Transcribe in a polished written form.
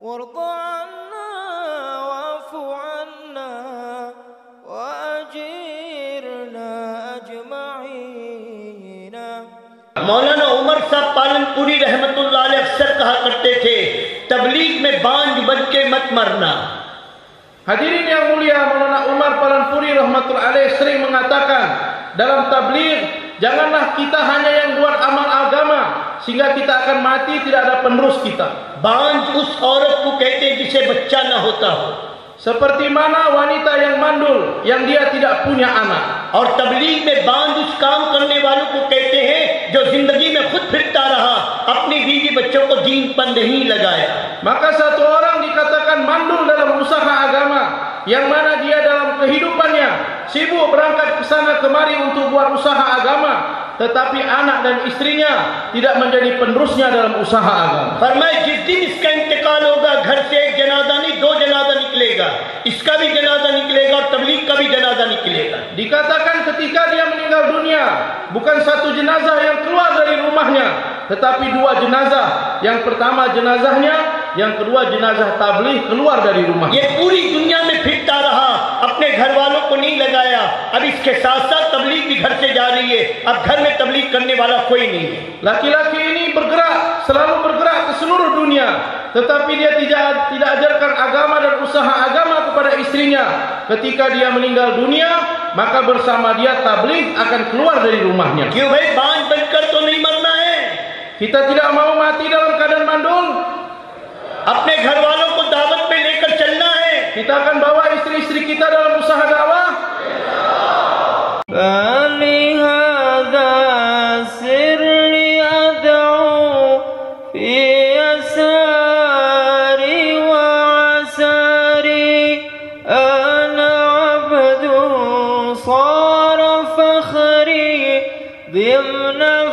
وارض عنا واعف عنا وأجرنا أجمعين। मौलाना उमर साहब पालनपुरी रहमतुल्लाह अलैह अक्सर कहा करते थे, तबलीग में बांझ बन के मत मरना। Hadirin yang mulia, Maulana Umar Palanpuri rahmatullahi alaih sering mengatakan, dalam tabligh janganlah kita hanya yang buat amal agama sehingga kita akan mati tidak ada penerus kita. बांझ उस औरत को कहते हैं जिसे बच्चा न होता हो, seperti mana wanita yang mandul yang dia tidak punya anak. और तबलीग में बांझ उस काम करने वालों को कहते हैं जो जिंदगी में खुद फिरता रहा, अपनी बीवी बच्चों को दीन पर नहीं लगाया। Maka satu orang dikatakan mandul dalam usaha agama, yang mana dia dalam kehidupannya sibuk berangkat ke sana kemari untuk buat usaha agama, tetapi anak dan istrinya tidak menjadi penerusnya dalam usaha agama. फरमाए जिस दिन इसका इंतकाल होगा, घर से एक जनाजा नहीं दो जनाजा निकलेगा, इसका भी जनाजा निकलेगा और तबलीग का भी जनाजा निकलेगा। Dikatakan ketika dia meninggal dunia, bukan satu jenazah yang keluar dari rumahnya, tetapi dua jenazah. Yang pertama jenazahnya, yang kedua jenazah tabligh keluar dari rumah. ये पूरी दुनिया में फिरता रहा, अपने घर वालों को नहीं लगाया। अब इसके साथ साथ तबलीग भी घर से जा रही है, अब घर में तबलीग करने वाला कोई नहीं है। Laki-laki ini bergerak, selalu bergerak ke seluruh dunia, tetapi dia tidak ajarkan agama dan usaha agama kepada istrinya. Ketika dia meninggal dunia, maka bersama dia tabligh akan keluar dari rumahnya. क्यों भाई, बांझ बनकर तो नहीं मरना है। Kita tidak mau mati dalam keadaan mandul. अपने घर वालों को दावत में लेकर चलना है। Kita akan bawa istri-istri kita dalam usaha dakwah. فلهذا سري أدعو في يساري وعساري، أنا عبد صار فخري ضمن